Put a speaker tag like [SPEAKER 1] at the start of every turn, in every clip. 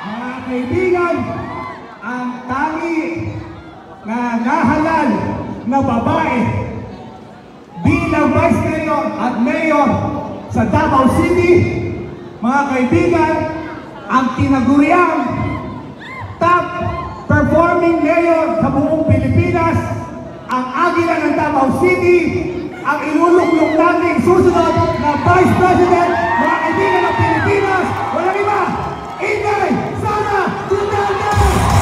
[SPEAKER 1] Mga kaibigan, ang tangi na nahalal na babae bilang Vice Mayor at Mayor sa Davao City, mga kaibigan, ang tinaguriang top performing mayor sa buong Pilipinas, ang Agila ng Davao City, ang iluluklok nating susunod na Vice President, mga kaibigan ng Pilipinas, walang iba, Inday Sara Duterte!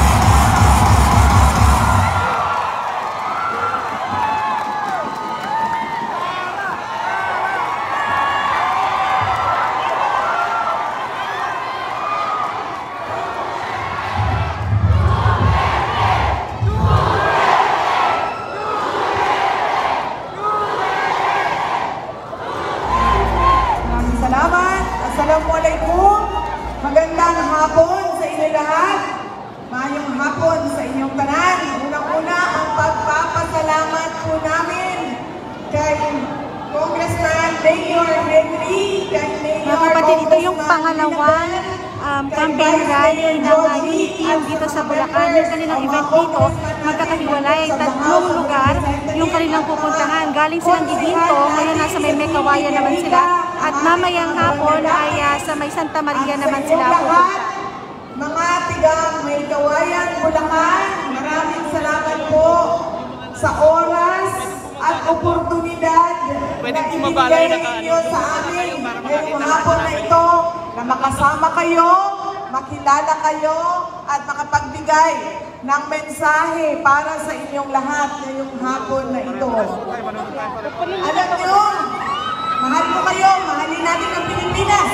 [SPEAKER 2] Assalamualaikum. Magandang hapon sa inyo lahat. Mayong hapon sa inyong tanan. Unang-una ang pagpapasalamat po namin kay Congressman Mayor Henry, kay Mayor
[SPEAKER 3] mga kapatid, ito yung pangalawang campaign rally ng DTU dito sa Bulacan. Yung kanilang event dito, magkakahiwalay, tatlong lugar yung kanilang pupuntahan. Galing silang Didinto, ngayon nasa may Mekawayan naman sila. At mamayang hapon ay sa may Santa Maria naman sila pupunta.
[SPEAKER 2] Mga tigang Mekawayan, Bulacan, maraming salamat po sa oras at oportunidad na ibigay ninyo sa amin ngayong hapon na ito na makasama kayo, makilala kayo at makapagbigay ng mensahe para sa inyong lahat ngayong hapon na ito. Alam nyo, mahal ko kayo, mahalin natin ang Pilipinas.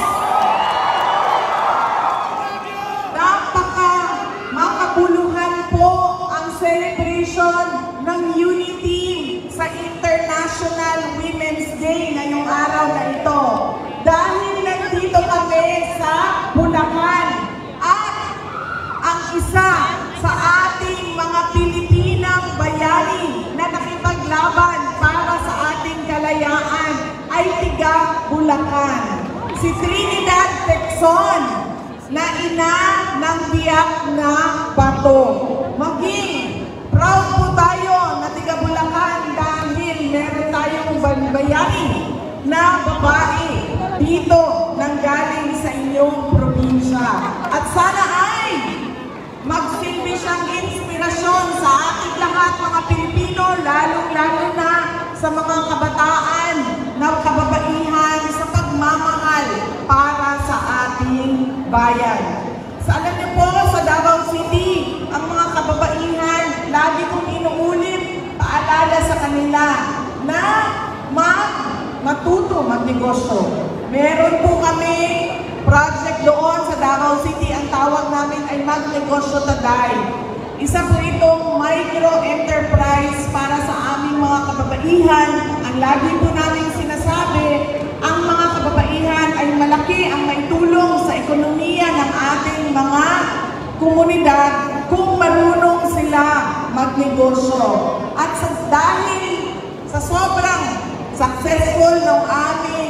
[SPEAKER 2] Makabuluhan po ang celebration ng unity sa International Women's Day ngayong araw na ito. Dahil nandito kami sa Bulacan at ang isa sa ating mga Pilipinang bayani na nakipaglaban para sa ating kalayaan ay tiga Bulacan. Si Trinidad Tecson, na ina ng biyak na bato. Maging proud po tayo na tiga Bulacan dahil meron tayong bayani na babae dito nang galing sa inyong probinsya. At sana ay magsilbi siyang inspirasyon sa ating lahat mga Pilipino, lalong-lalo na sa mga kabataan na kababaihan sa pagmamahal para sa ating bayan. Alam niyo po, sa Davao City, ang mga kababaihan, lagi kong inuulit, paalala sa kanila na matuto magnegosyo. Meron po kami project doon sa Davao City, ang tawag namin ay Magnegosyo Taday. Isa po itong micro-enterprise para sa aming mga kababaihan. Ang lagi po namin sinasabi, ang mga kababaihan ay malaki ang maitulong sa ekonomiya ng ating mga komunidad kung marunong sila magnegosyo. At dahil sa sobrang successful ng aming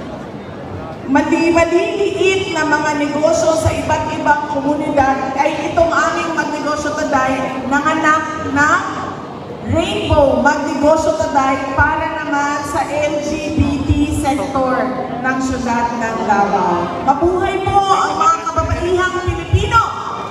[SPEAKER 2] maliliit na mga negosyo sa iba't ibang komunidad, ay itong aming Magnegosyo Taday nanganak na Rainbow Magnegosyo Taday para naman sa LGBT sector ng siyudad ng Davao. Mabuhay po ang mga kababaihang Pilipino!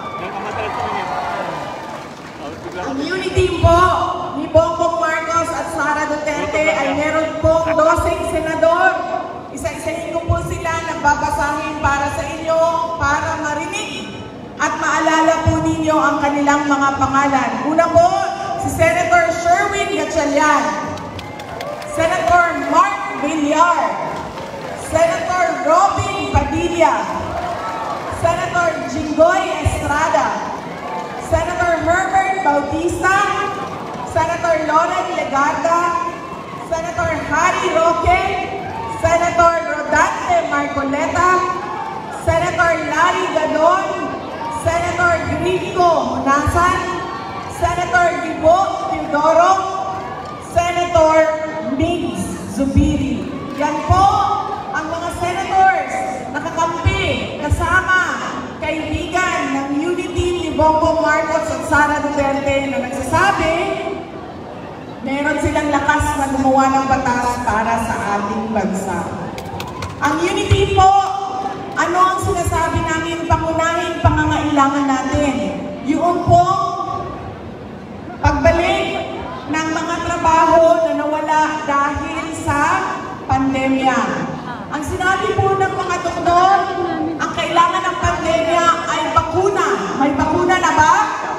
[SPEAKER 2] Ang unity po ni Bongbong Marcos at Sara Duterte ay meron pong 12 senador. Isa-isahin ko po sila, nagbabasahin para sa inyo, para marinig at maalala po ninyo ang kanilang mga pangalan. Una po, si Senator Sherwin Gatchalian, Senator Mark Villar, Senator Robin Padilla, Senator Jinggoy Estrada, Senator Herbert Bautista, Senator Loren Legarda, Senator Harry Roque, Senator Rodante Marcoleta, Senator Larry Gadon, Senator Grico Hunasan, Senator Gibo Teodoro, Senator Migs Zubiri. Yan po ang mga senators nakakampi kasama kaibigan ng Bongbong Marcos at Sara Duterte na nagsasabi, meron silang lakas na gumawa ng batas para sa ating bansa. Ang unity po, ano ang sinasabi namin pangunahing pangangailangan natin? Yung po, pagbalik ng mga trabaho na nawala dahil sa pandemya. Ang sinabi po ng mga doktor, ang kailangan ng pandemya ay bakuna. May bakuna na ba?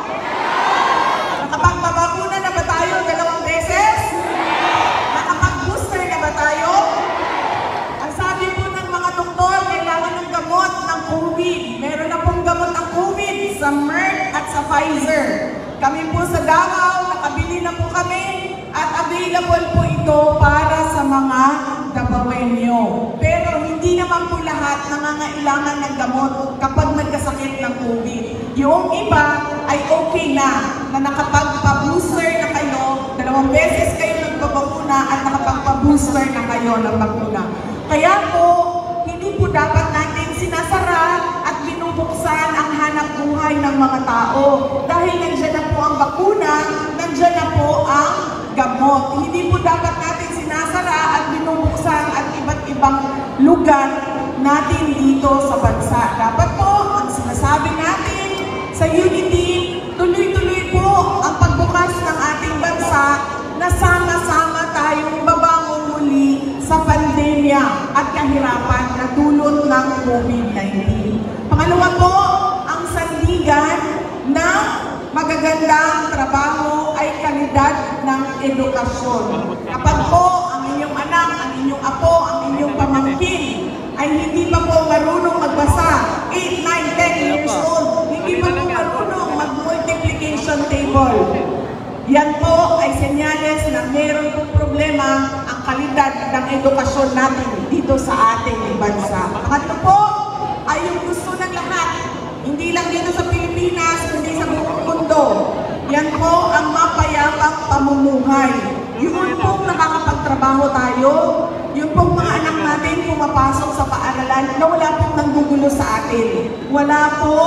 [SPEAKER 2] Nakapagpabakuna na ba tayo 2 beses? Nakapag-booster na ba tayo? Ang sabi po ng mga doktor, kailangan ng gamot ng COVID. Meron na pong gamot ng COVID sa Merck at sa Pfizer. Kami po sa Davao, nakabili na po kami at available po ito para sa mga Davaoenyo. Pero hindi naman po lahat nangangailangan ng gamot kapag nagkasakit ng COVID. Yung iba ay okay na nakapagpa-booster na kayo, 2 beses kayo nagpabakuna at nakapagpa-booster na kayo ng bakuna. Kaya po, hindi po dapat natin sinasara at binubuksan ang hanap buhay ng mga tao. Dahil nandiyan na po ang bakuna, nandiyan na po ang gamot. Hindi po dapat natin sinasara at binubuksan at iba't ibang lugar natin dito sa bansa. Dapat po, ang sinasabi natin sa unity, tuloy-tuloy po ang pagbukas ng ating bansa na sama-sama tayong babangon muli sa pandemya at kahirapan na dulot ng COVID-19. Pangalawa po, ang sandigan ng magagandang trabaho ay kalidad ng edukasyon. Kapag po ang inyong anak, ang inyong apo, ang inyong pamangkin ay hindi pa po marunong magbasa, 8, 9, 10 years old, hindi pa po marunong mag-multiplication table. Yan po ay senyales na meron pong problema ang kalidad ng edukasyon natin dito sa ating bansa. Pangatlo po ay yung gusto ng lahat, hindi lang dito sa Pilipinas, kundi sa buong mundo. Yan po ang mapayapang pamumuhay. Yun pong nakakapagtrabaho tayo, yun pong mga anak natin pumapasok sa paaralan na wala pong nanggugulo sa atin. Wala po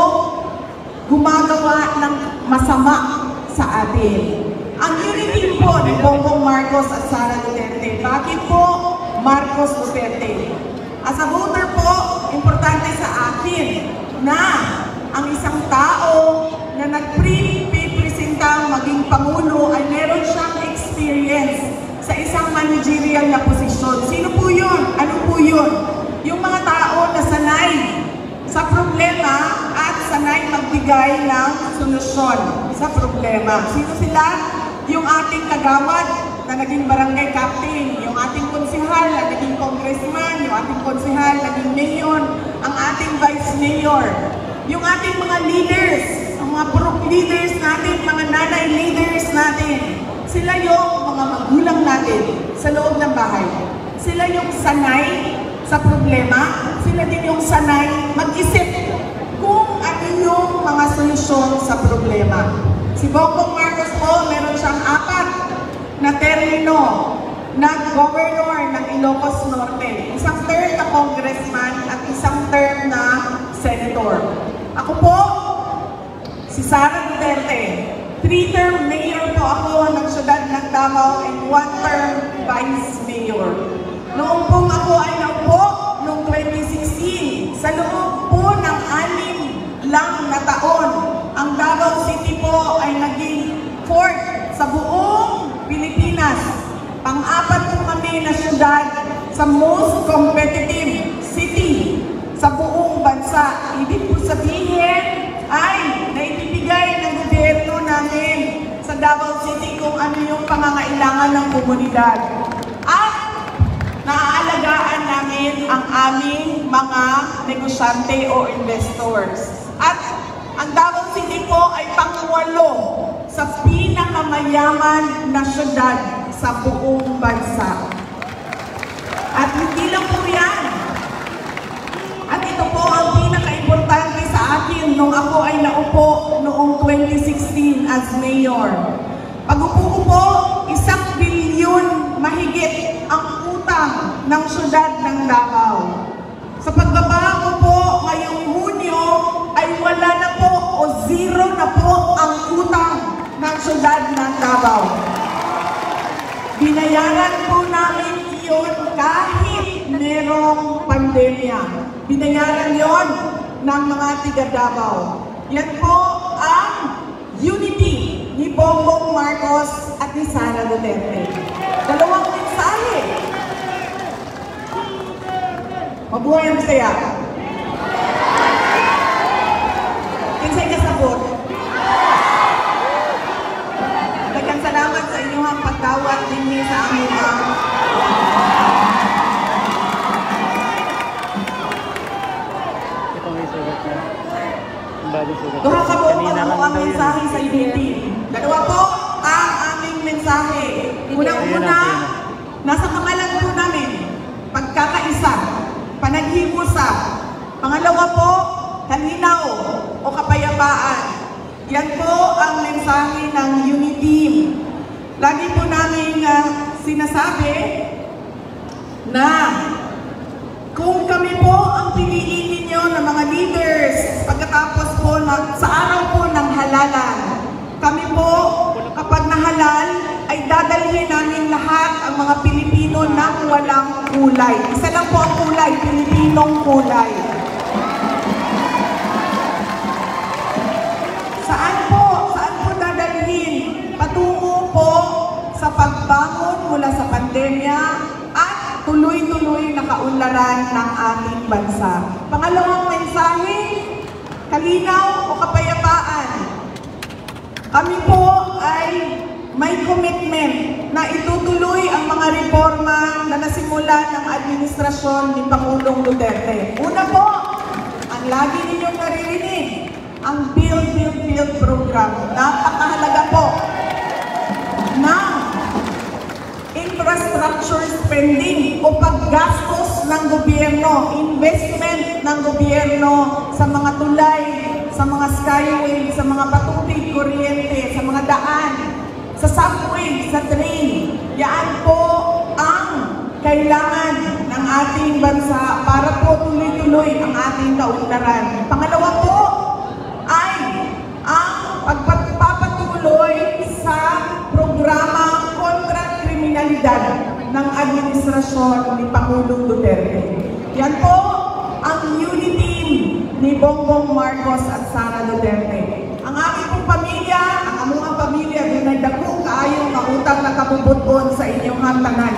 [SPEAKER 2] gumagawa ng masama sa atin. Ang unity po ni Bongbong Marcos at Sara Duterte. Bakit po Marcos Duterte? As a voter po, importante sa akin na ang isang tao na nagpresentang maging Pangulo ay meron siyang experience sa isang managerial na posisyon. Sino po yun? Ano po yun? Yung mga tao na sanay sa problema at sanay magbigay ng solusyon sa problema. Sino sila? Yung ating kagawad na naging barangay captain, yung ating konsehal na naging congressman, yung ating konsehal na naging mayor, ang ating vice mayor, yung ating mga leaders, ang mga group leaders natin, mga nanay leaders natin. Sila yung mga magulang natin sa loob ng bahay. Sila yung sanay sa problema, sila din yung sanay mag-isip kung ano yung mga solusyon sa problema. Si Bongbong Marcos po, meron siyang 4 na termino na governor ng Ilocos Norte. Isang term na congressman at isang term na senator. Ako po, si Sara Duterte. 3-term mayor po ako ng siyudad ng Davao and 1-term vice mayor. Noong pong ako ay naupo, noong 2016, sa loob po ng 6 lang na taon, ang Davao City po ay naging 4th sa buong Pilipinas. Pang-4 po kami na siyudad sa most competitive city sa buong bansa. Ibig po sabihin ay naibibigay ng gobyerno namin sa Davao City kung ano yung pangangailangan ng komunidad. At naaalagaan namin ang aming mga negosyante o investors. At ang Davao City po ay pang-8 sa pinakamayaman na syudad sa buong bansa. At hindi lang po yan. At ito po ang pinaka-importante sa akin nung ako ay naupo noong 2016 as mayor. Pag-upo ko po, 1 bilyon mahigit ang utang ng syudad ng Davao. Sa pagbaba ko po ngayong Hunyo ay wala na po o zero na po ang utang ng syudad ng Davao. Binayaran po namin iyon kahit merong pandemya. Binayaran yon ng mga tiga Davao. Yan po ang unity ni Bongbong Marcos at ni Sara Duterte. Dalawang mensahe. Mabuhay ang Bisaya. Kinsay kasabot. Daghang salamat sa inyong pagdawat dinhi sa among duha ka po ang mensahe sa unity. Dalawa po ang aming mensahe. Unang-una, nasa pangalan po namin, pagkakaisa, panaghimusa. Pangalawa po, kalinaw o kapayapaan. Yan po ang mensahe ng unity. Lagi po namin sinasabi na kung kami po ang piliin ninyo ng mga leaders pagkatapos po sa araw po ng halalan, kami po kapag nahalal ay dadalhin namin lahat ang mga Pilipino ng walang kulay. Isa lang po ang kulay, Pilipinong kulay. Saan po dadalhin? Patungo po sa pagbangon mula sa pandemya at tuloy-tuloy na kaunlaran ng ating bansa. Pangalawang mensahe, kalinaw o kapayapaan. Kami po ay may commitment na itutuloy ang mga reforma na nasimula ng administrasyon ni Pangulong Duterte. Una po, ang lagi ninyong naririnig, ang Build, Build, Build program. Napakahalaga po ng infrastructure spending o paggastos ng gobyerno, investment ng gobyerno sa mga tulay, sa mga skyway, sa mga patubig, kuryente, sa mga daan, sa subway, sa train. Yan po ang kailangan ng ating bansa para po tuloy-tuloy ang ating kaunlaran. Pangalawa po ay ang pagpapatuloy sa programa kontra kriminalidad ng administrasyon ni Pangulong Duterte. Yan po ang unity ni Bongbong Marcos at Sara Duterte. Ang aming pong pamilya, ang among pamilya, doon ay dako kaayong mautang na kabubuton sa inyong hantanan.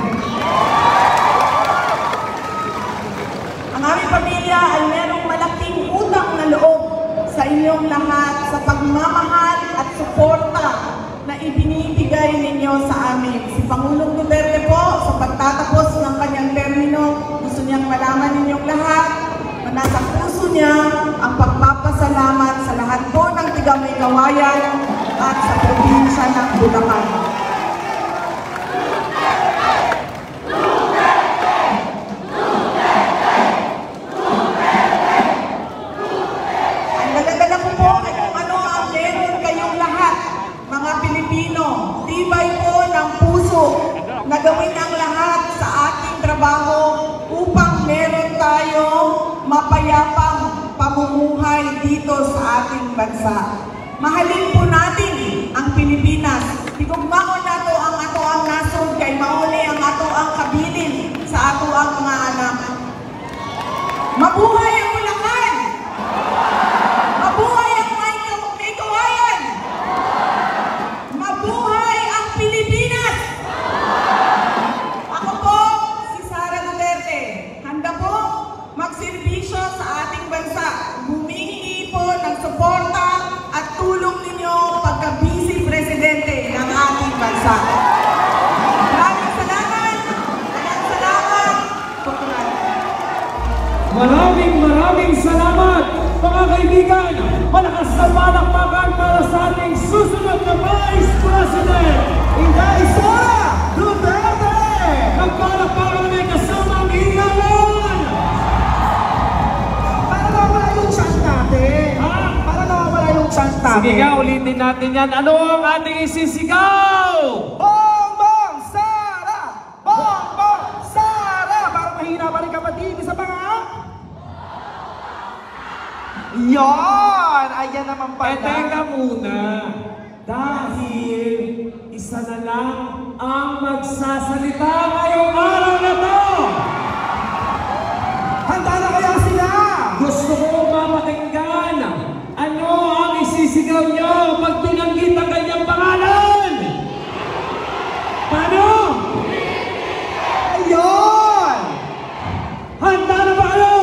[SPEAKER 2] Ang aming pamilya ay merong malaking utang na loob sa inyong lahat sa pagmamahal at suporta na ibinibigay ninyo sa amin. Si Pangulong Duterte po, sa pagtatapos ng kanyang termino, gusto niyang malaman ninyong lahat na nasa puso niya ang pagpapasalamat sa lahat po ng tiga-May-Kawayan at sa probinsya ng Bulacan. Ang daladala ko po ay kung ano ang meron kayong lahat, mga Pilipino, tibay po ng puso na gawin ang lahat sa ating trabaho upang meron tayong mapayapang pamumuhay dito sa ating bansa. Mahalin po natin ang Pilipinas. Tigugmaon nato ang ato ang nasod kay mauli ang ato ang kabilin sa ato ang mga anak. Mabuhay ang Bulacan! Mabuhay ang May-Kawayan! Mabuhay ang Pilipinas! Ako po, si Sara Duterte. Handa po magserbisyo sa ating bansa. Humihingi po ng suporta at tulong ninyo pagka-vice presidente ng ating bansa. Maraming salamat! Maraming salamat!
[SPEAKER 4] Maraming salamat, mga kaibigan. Malakas na palakpakan para sa ating susunod na Vice President,
[SPEAKER 1] Inday Sara Duterte!
[SPEAKER 4] Nagpalakpakan may kasamang iyawan!
[SPEAKER 1] Para nawawala yung chant natin.
[SPEAKER 4] Ha?
[SPEAKER 1] Para nawawala yung chant natin.
[SPEAKER 4] Sige nga, ulitin natin yan. Ano ang ating isisigaw?
[SPEAKER 1] Bongbong Sara! Bongbong Sara! Parang mahina pa rin kapatid. Isa pa nga? Yon!
[SPEAKER 5] Ayan naman pala.
[SPEAKER 4] teka muna. Dahil isa na lang ang magsasalita ngayong araw na to.
[SPEAKER 1] Handa na kaya sila?
[SPEAKER 4] Gusto ko mapakinggan. Ano ang isisigaw nyo pag binanggit ang kanyang pangalan? Paano?
[SPEAKER 1] Ayun!
[SPEAKER 4] Handa na ba kayo?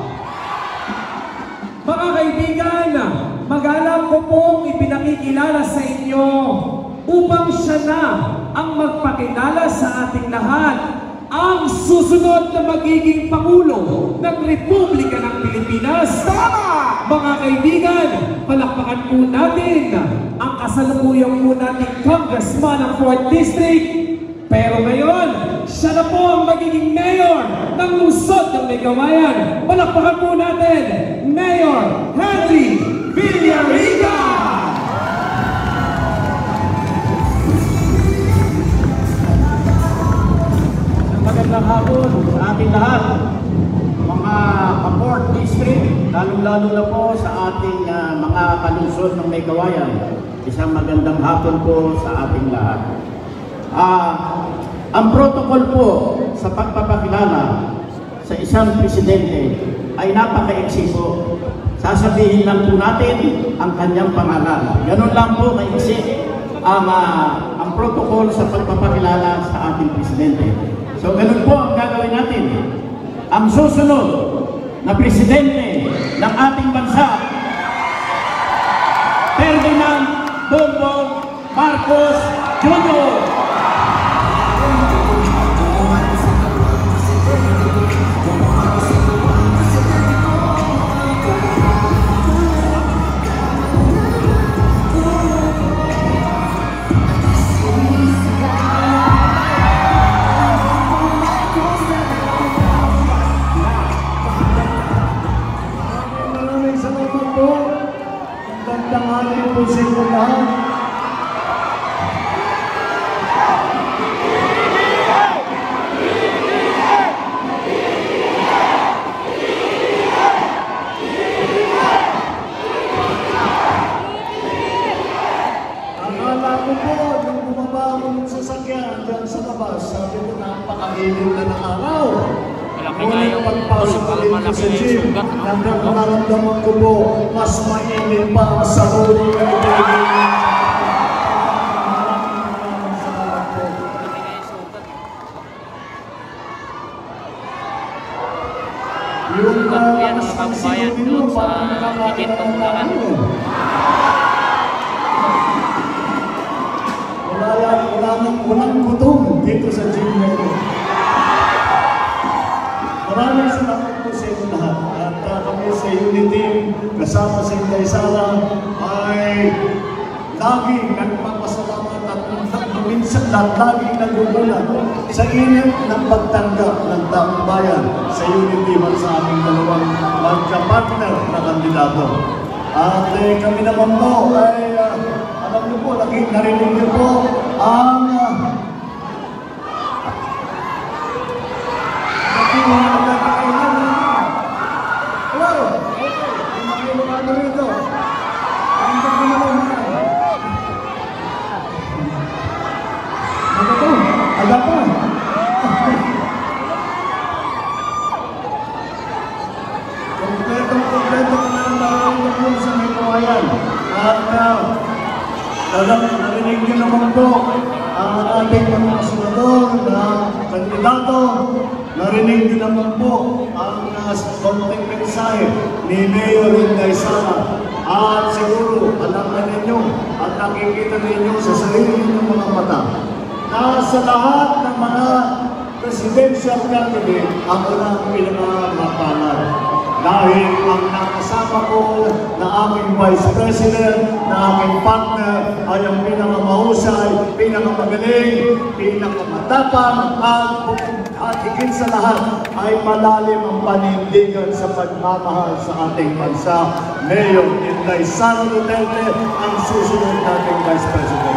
[SPEAKER 4] Mga kaibigan, magalang ko pong ipinakikilala sa inyo upang siya na ang magpakilala sa ating lahat ang susunod na magiging Pangulo ng Republika ng Pilipinas.
[SPEAKER 1] Tama!
[SPEAKER 4] Mga kaibigan, palakpakan po natin ang kasalukuyang po nating Congressman ng 4th District. Pero ngayon, siya na po ang magiging mayor ng lungsod ng Megawayan. Palakpakan po natin, Mayor Henry Villarica!
[SPEAKER 6] Magandang hapon sa ating lahat, mga ka-4th District, lalong-lalo na po sa ating mga kalungsod ng Megawayan. Isang magandang hapon po sa ating lahat. Ang protocol po sa pagpapakilala sa isang presidente ay napaka-eksi po. Sasabihin lang po natin ang kanyang pangalan. Ganun lang po maiksi ang protocol sa pagpapakilala sa ating presidente. So ganun po ang gagawin natin. Ang susunod na presidente ng ating bansa, Ferdinand Bongbong Marcos Jr.
[SPEAKER 1] Tanghali po sa inyo lahat. Akala ko po, nung bumaba akong sasakyan dyan sa labas, sabi ko napakalilim na ng araw. Ngunit pagpasok ko rin sa gym, hanggang nararamdaman ko po, mas mainit pa sa ulo ng ibigay. Yung mas kabayan doon sa higit pagbulangan. Walang gutom dito sa gym na ito. Maraming salamat po sa inyo lahat. At kami sa Unity, kasama sa Inday Sara, ay laging nagpapasalamat at minsan laging nagugulat sa init ng pagtanggap ng taong bayan sa Unity man sa aming dalawang magka-partner na kandidato. At kami naman po ay alam niyo po, narinig niyo po ang narinig niyo naman po ang ating mga senador na kandidato. Narinig niyo naman po ang konting mensahe ni Mayor Inday Sara. At siguro, alam na ninyo at nakikita ninyo sa sarili ninyong mga mata na sa lahat ng mga presidential candidate, ako na ang pinamamapalan. Dahil ang nakasama ko na aming Vice President, na aming partner, ay ang pinakamahusay, pinakamagaling, pinakamatapang, at higit sa lahat ay malalim ang panindigan sa pagmamahal sa ating bansa. Mayor Inday Sara Duterte ang susunod nating Vice President.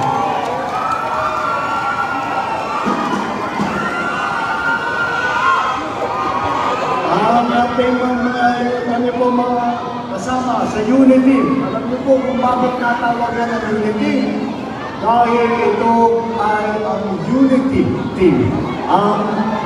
[SPEAKER 1] Ang ating mga kasama magkakasama sa unity. Alam niyo po kung bakit natawag yan ang unity? Dahil ito ay ang unity team. Ang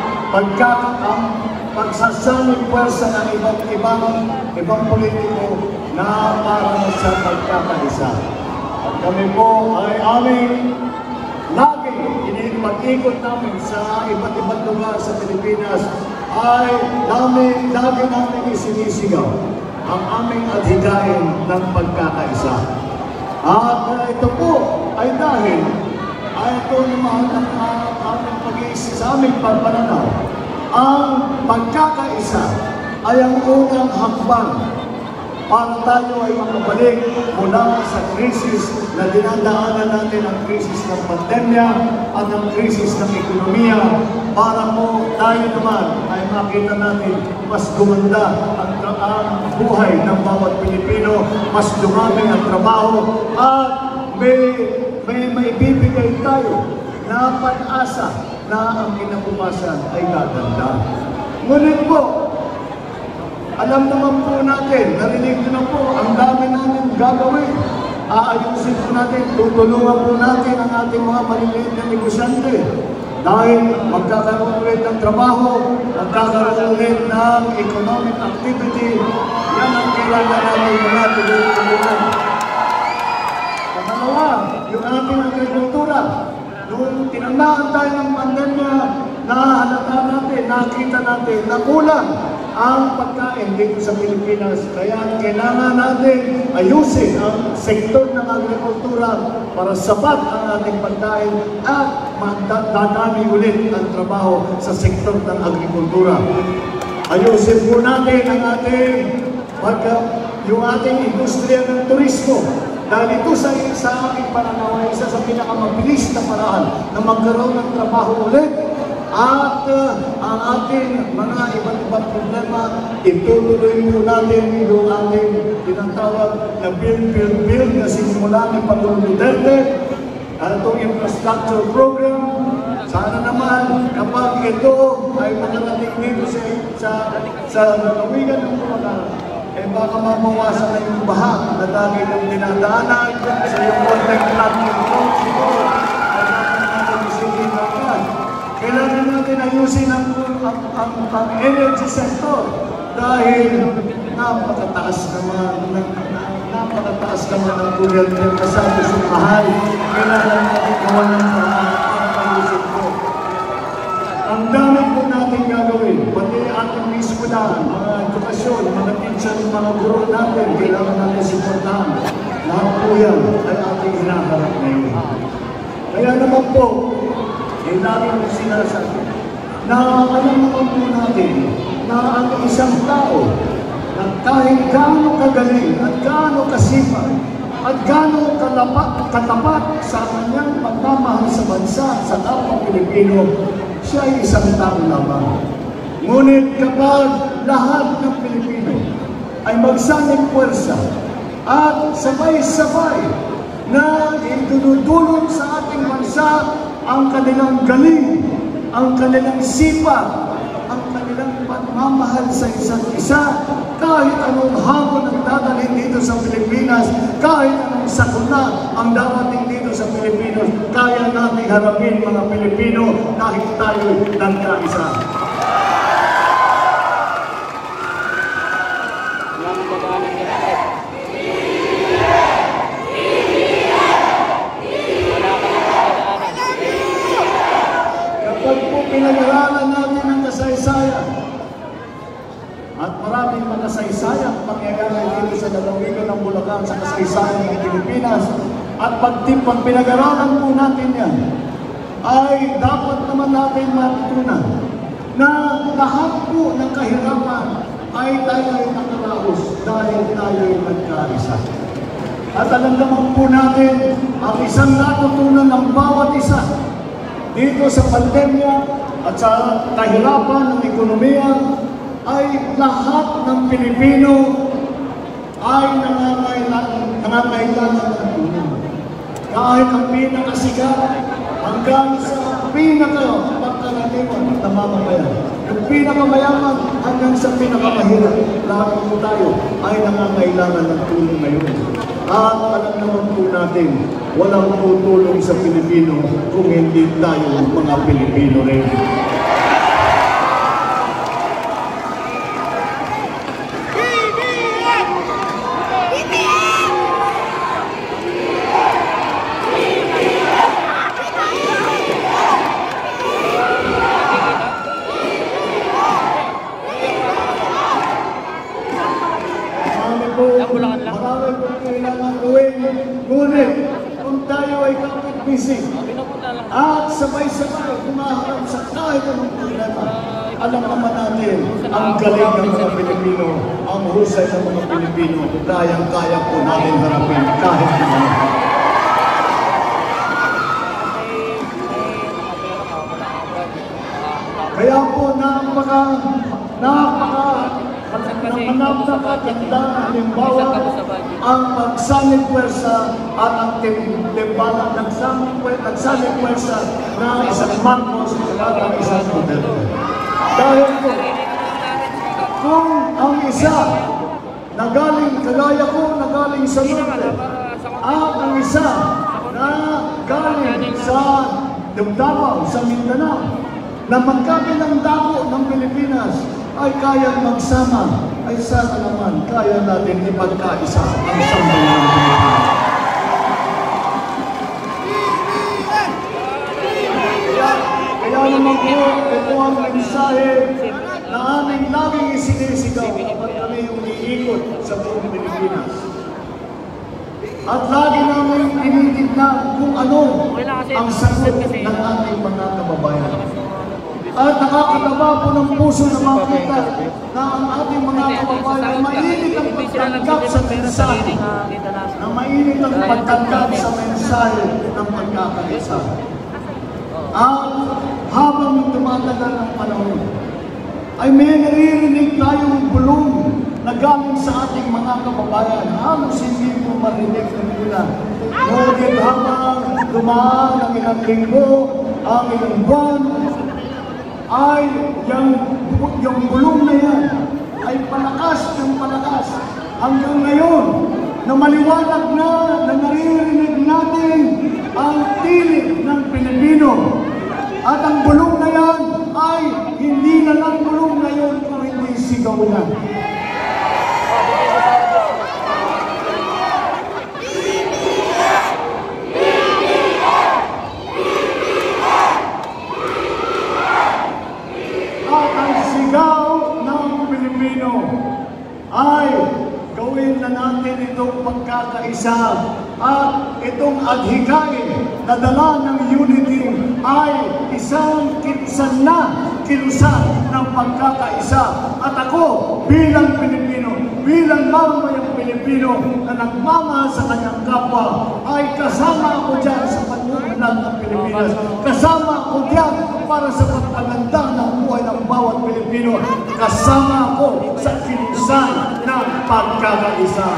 [SPEAKER 1] pagsasanib pwersa ng ibang politiko na para sa pagkakaisa. At kami po ay aming lagi pag-ikot namin sa iba't ibang lugar sa Pilipinas ay lagi namin isinisigaw ang aming adhikain ng pagkakaisa. At ito po ay dahil ito naman ang aming pag-iisip sa aming pagpananaw. Ang pagkakaisa ay ang unang hakbang para tayo ay makabalik mula sa krisis na dinadaanan natin, ang krisis ng pandemya at ang krisis ng ekonomiya, para po tayo naman ay makita natin mas gumanda ang buhay ng bawat Pilipino, mas dumami ang trabaho, at may maibibigay tayo na pag-asa na ang kinabukasan ay gaganda. Ngunit po, alam naman po natin, narinig na po, ang dami natin gagawin. Aayusin po natin, tutulungan po natin ang ating mga maliliit na negosyante. Dahil magkakaroon ulit ng trabaho, magkakaroon ulit ng economic activity, yan ang kailangan natin mga tulungan. Pangalawa, yung ating agrikultura. Nung tinamaan tayo ng pandemya, nahalata natin, nakita natin na kulang ang pagkain dito sa Pilipinas. Kaya kailangan natin ayusin ang sektor ng agrikultura para sapat ang ating pagkain at dadami ulit ang trabaho sa sektor ng agrikultura. Ayusin po natin ang yung ating industriya ng turismo. Dahil ito sa aking pananaw ay isa sa pinakamabilis na paraan na magkaroon ng trabaho ulit. At ang ating mga iba't ibang problema, itutuloy po natin yung ating tinatawag na build na sinimula ni Pangulong Duterte. Itong infrastructure program, sana naman kapag ito ay makarating dito sa lalawigan ng Bulacan, baka mabawasan na yung baha na dahil ng dinadaanan sa yung contact platform road siguro. Kailangan natin ayusin ang energy sector dahil napakataas naman ang kuryente na sabi sa mahal. Kailangan natin gawa ng ayusin po. Ang dami po natin gagawin, pati ating eskwelahan, mga edukasyon, mga teacher, mga guro natin, kailangan natin siportahan. Lahat po yan ay ating hinaharap ngayon. Kaya naman po, lagi mo sinasabi na alam naman po natin na ang isang tao na kahit gaano kagaling at gaano kasipag at gaano katapat sa kanyang pagmamahal sa bansa, sa kapwa Pilipino, siya ay isang tao lamang. Ngunit kapag lahat ng Pilipino ay magsanib puwersa at sabay-sabay na itudulot sa ating bansa ang kanilang galing, ang kanilang sipag, ang kanilang pagmamahal sa isa't isa, kahit anong hamon ang dadalhin dito sa Pilipinas, kahit anong sakuna ang darating dito sa Pilipinas, kaya natin harapin mga Pilipino dahil tayo nagkaisa. Pinag-aralan natin ang kasaysayan at maraming makasaysayang pangyayari dito sa lalawigan ng Bulacan sa kasaysayan ng Pilipinas, at pag pinag-aralan po natin yan ay dapat naman natin matutunan na lahat po ng kahirapan ay tayo ay nakaraos dahil tayo ay nagkaisa. At alam naman po natin ang isang natutunan ng bawat isa dito sa pandemya at sa kahirapan ng ekonomiya ay lahat ng Pilipino ay nangangailangan ng tulong. Kahit ang pinakasikat hanggang sa
[SPEAKER 5] pinaka-pagkaraniwan na mamamayan. Yung pinakamayaman hanggang sa pinakamahirap, lahat po tayo ay nangangailangan ng tulong ngayon. At alam naman po natin, walang tutulong sa Pilipino kung hindi tayo mga Pilipino rin. Marami po kailangan gawin. Ngunit, kung tayo ay kapit-bisig at sabay-sabay kumaharap sa kahit anong problema, alam naman natin ang galing ng mga Pilipino, ang husay ng mga Pilipino, kayang-kaya po natin harapin kahit ano. Kaya po napakaganda halimbawa ang magsanib pwersa at ang timbalan nagsanib pwersa na isang Marcos at ang isang Duterte. Dahil po, kung ang isa na galing kagaya ko, na galing sa norte, at ang isa na galing sa Davao, sa Mindanao, na magkabilang dako ng Pilipinas ay kayang magsama, ay sana naman kaya natin ipagkaisa ang sambayan ng Pilipinas. Kaya naman po, ito ang mensahe na aming laging isinisigaw kapag kami umiikot sa buong Pilipinas. At lagi namin tinitignan kung ano ang sagot ng ating mga kababayan. At nakakataba po ng puso na makita na ang ating mga kababayan ay mainit ang pagtanggap sa mensahe, na mainit ang pagtanggap sa mensahe ng pagkakaisa. At habang tumatagal ng panahon, ay may naririnig tayong bulong na galing sa ating mga kababayan. Halos hindi po marinig ng nila. Ngunit habang dumaan ang ilang linggo, ang ilang buwan, ay yung bulong na yan ay palakas ng palakas hanggang ngayon na maliwanag na naririnig natin ang tinig ng Pilipino. At ang bulong na yan ay hindi na lang bulong ngayon kung hindi sigaw na. At ang sigaw ng Pilipino ay gawin na natin itong pagkakaisa at itong adhikain na dala ng unity ay isang kilusan ng pagkakaisa. At ako bilang Pilipino, bilang mamayang Pilipino na nagmamahal sa kanyang kapwa, ay kasama ako dyan sa pag-uunlad ng Pilipinas. Kasama ako dyan para sa pagpaganda ng buhay ng bawat Pilipino. Kasama ako sa kilusan ng pagkakaisa.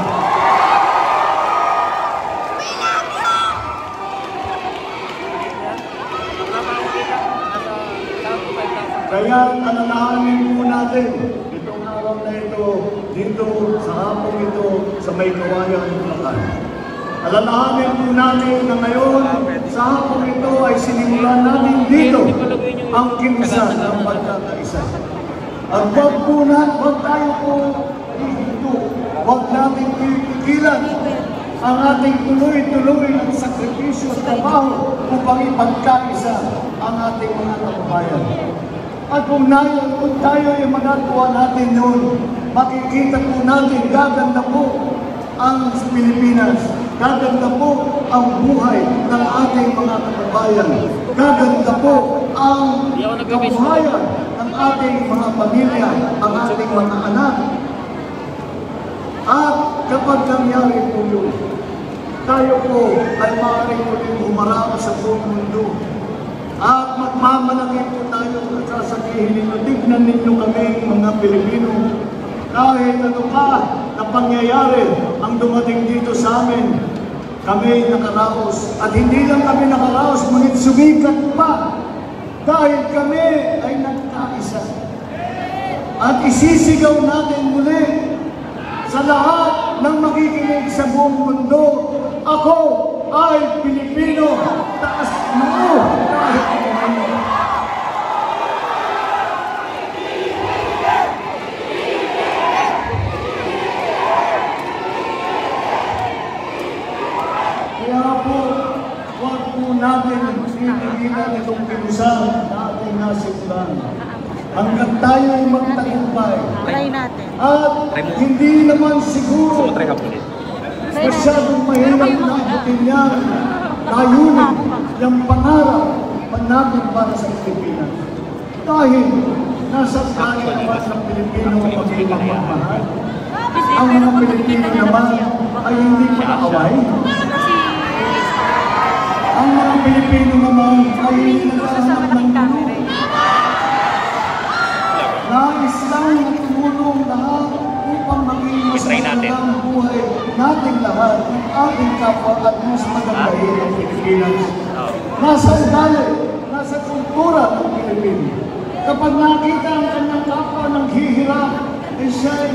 [SPEAKER 5] Kaya alalahanin po natin itong araw na ito, dito sa hapong ito, sa may kawayan Bulacan. Alalahanin po natin na ngayon, sa hapong ito ay sinimulan natin dito ang kilusan ng pagkakaisa. At wag tayo po dito, wag natin pipigilan ang ating tuloy-tuloy ng sakripisyo at trabaho upang ipagkaisa ang ating mga kababayan. At kung tayo ay magagawa natin yun, makikita po natin gaganda po ang Pilipinas, gaganda po ang buhay ng ating mga kababayan, gaganda po ang kabuhayan ng ating mga pamilya, ang ating mga anak. At kapag nangyari po yun, tayo po ay maaaring ulit humarap sa buong mundo. At magmamalaki po tayo at sasabihin ninyo, tignan ninyo kami mga Pilipino. Kahit ano pa na pangyayari ang dumating dito sa amin, kami nakaraos. At hindi lang kami nakaraos, ngunit sumikat pa dahil kami ay nagkaisa. At isisigaw natin muli sa lahat ng makikinig sa buong mundo, ako ay Pilipino, taas noo kahit ano. Kaya po, huwag po natin titigilan itong pinusan na ating nasimulan. Hanggang tayo ay magtagumpay.
[SPEAKER 3] Try natin.
[SPEAKER 5] At hindi naman siguro masyadong mahirap na abutin yan, layunin, yung pangarap natin para sa Pilipinas. Dahil nasa kanya naman sa Pilipino maging magmamahal. Ang mga Pilipino naman ay hindi pinaaway. Ang mga Pilipino naman ay hindi nagkahanap ng gulo. Nais lang na tumulong lahat upang maging mas magandang buhay nating lahat, ng ating kapwa at mas magandahin ang Pilipinas. Nasa ugali, nasa kultura ng Pilipino. Kapag nakita ang kanyang kapwa ng hihirap, ay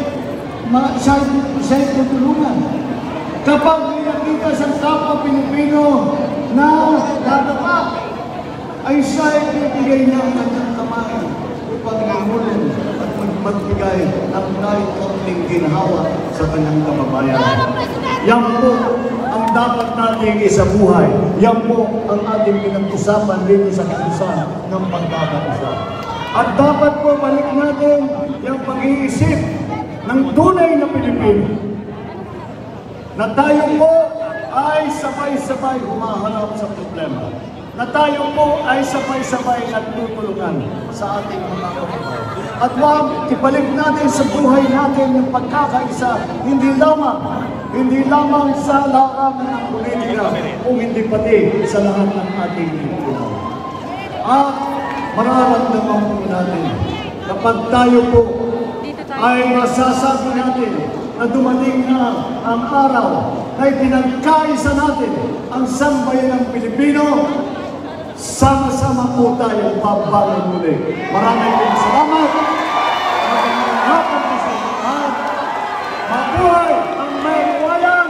[SPEAKER 5] siya'y tutulungan. Kapag nakita sa kapwa Pilipino na dadapa, ay siya'y bibigay niya ang kanyang kamay upang limulin at magbigay ng kahit kaunting ginhawa sa kanyang kababayan. Yan po ang dapat nating isabuhay. Yan po ang ating pinag-usapan dito sa kapusan ng pagkakausap. At dapat po balik natin yung pag-iisip ng tunay na Pilipino na tayo po ay sabay-sabay humaharap sa problema. Na tayo po ay sabay-sabay nagtutulungan sa ating mga kababayan. At wag ibalik natin sa buhay natin yung pagkakaisa, hindi lamang sa larangan ng politika, kung hindi pati sa lahat ng ating Pilipino. At mararamdaman po natin kapag tayo po ay masasabi natin na dumating na ang araw na pinagkaisa natin ang sambayan ng Pilipino, sama-sama po tayo babangon muli. Maraming salamat. Magandang hapon po sa lahat. Mabuhay ang Maywalang!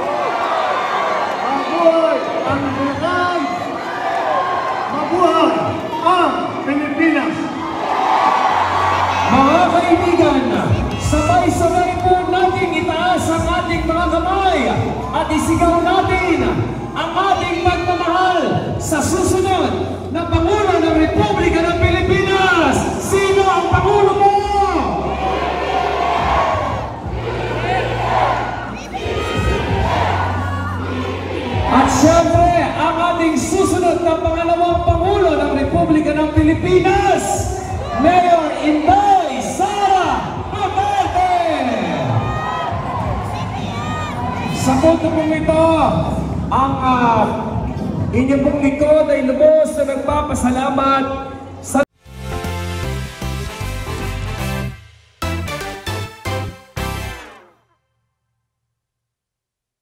[SPEAKER 5] Mabuhay ang Bulacan! Mabuhay ang Pilipinas!
[SPEAKER 4] Mga kaibigan, sabay-sabay po natin itaas ang ating mga kamay at isigaw natin ang ating pagmamahal sa susunod na Pangulo ng Republika ng Pilipinas. Sino ang Pangulo mo? At syempre, ang ating susunod na pangalawang Pangulo ng Republika ng Pilipinas, Mayor Inday Sara Duterte. Sa punto pong ito, ang inyong pong likod ay lubos na nagpapasalamat